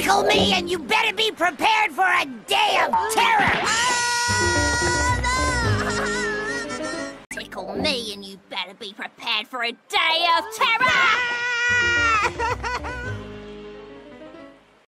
Tickle me and you better be prepared for a day of terror! Tickle me and you better be prepared for a day of terror!